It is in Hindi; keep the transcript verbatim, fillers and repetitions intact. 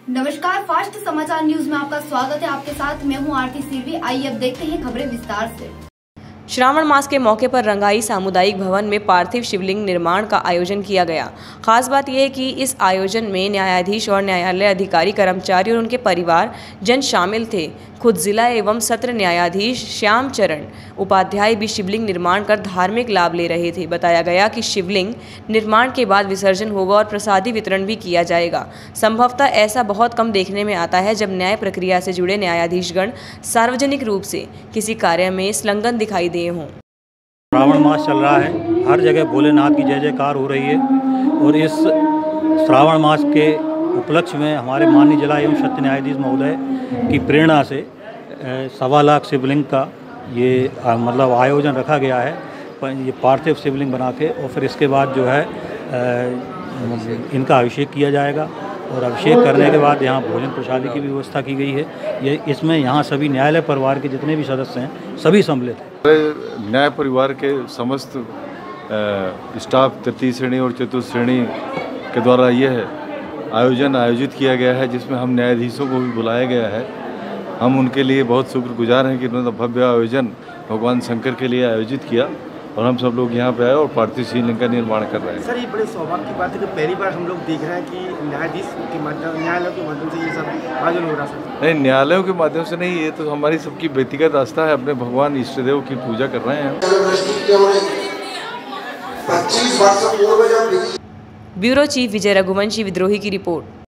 नमस्कार, फास्ट समाचार न्यूज में आपका स्वागत है। आपके साथ मैं हूं आरती सिरवी। आइए अब देखते हैं खबरें विस्तार से। श्रावण मास के मौके पर रंगाई सामुदायिक भवन में पार्थिव शिवलिंग निर्माण का आयोजन किया गया। खास बात यह है कि इस आयोजन में न्यायाधीश और न्यायालय अधिकारी, कर्मचारी और उनके परिवार जन शामिल थे। खुद जिला एवं सत्र न्यायाधीश श्याम चरण उपाध्याय भी शिवलिंग निर्माण कर धार्मिक लाभ ले रहे थे। बताया गया कि शिवलिंग निर्माण के बाद विसर्जन होगा और प्रसादी वितरण भी किया जाएगा। संभवतः ऐसा बहुत कम देखने में आता है जब न्याय प्रक्रिया से जुड़े न्यायाधीशगण सार्वजनिक रूप से किसी कार्य में संलग्न दिखाई दिए हों। श्रावण मास चल रहा है, हर जगह भोलेनाथ की जय जयकार हो रही है और इस श्रावण मास के उपलक्ष्य में हमारे माननीय जिला एवं सत्र न्यायाधीश महोदय की प्रेरणा से सवा लाख शिवलिंग का ये आ, मतलब आयोजन रखा गया है। ये पार्थिव शिवलिंग बना के और फिर इसके बाद जो है आ, इनका अभिषेक किया जाएगा और अभिषेक करने के बाद यहाँ भोजन प्रसादी की भी व्यवस्था की गई है। ये इसमें यहाँ सभी न्यायालय परिवार के जितने भी सदस्य हैं सभी सम्मिलित हैं। न्याय परिवार के समस्त स्टाफ तृतीय श्रेणी और चतुर्थ श्रेणी के द्वारा यह आयोजन आयोजित किया गया है, जिसमें हम न्यायाधीशों को भी बुलाया गया है। हम उनके लिए बहुत शुक्रगुजार हैं कि उन्होंने भव्य आयोजन भगवान शंकर के लिए आयोजित किया और हम सब लोग यहाँ पे आए और पार्थिव शिवलिंग का निर्माण कर रहे हैं। सर, ये बड़े सौभाग्य की बात है कि पहली बार हम लोग देख रहे हैं कि न्यायाधीश के माध्यम न्यायालयों के माध्यम से ये सब आयोजन हो रहा है। नहीं, न्यायालयों के माध्यम से नहीं, ये तो हमारी सबकी व्यक्तिगत आस्था है। अपने भगवान इष्ट देव की पूजा कर रहे हैं। ब्यूरो चीफ विजय रघुवंशी विद्रोही की रिपोर्ट।